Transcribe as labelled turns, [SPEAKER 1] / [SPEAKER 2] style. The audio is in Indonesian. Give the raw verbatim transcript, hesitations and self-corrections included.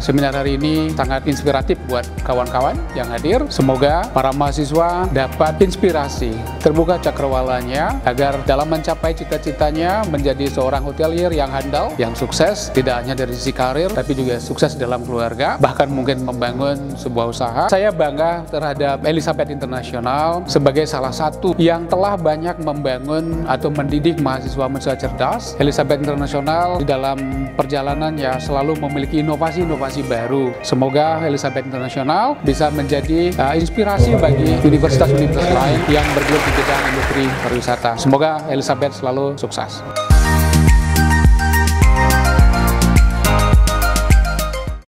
[SPEAKER 1] seminar hari ini sangat inspiratif buat kawan-kawan yang hadir. Semoga para mahasiswa dapat inspirasi, terbuka cakrawalanya agar dalam mencapai cita-citanya menjadi seorang hotelier yang handal, yang sukses, tidak hanya dari sisi karir, tapi juga sukses dalam keluarga, bahkan mungkin membangun sebuah usaha. Saya bangga terhadap Elizabeth International sebagai salah satu yang telah banyak membangun atau mendidik mahasiswa-mahasiswa cerdas. Elizabeth International di dalam perjalanan ya selalu memiliki inovasi-inovasi baru. Semoga Elizabeth International bisa menjadi uh, inspirasi bagi universitas-universitas lain yang bergelut di bidang industri pariwisata. Semoga Elizabeth selalu sukses.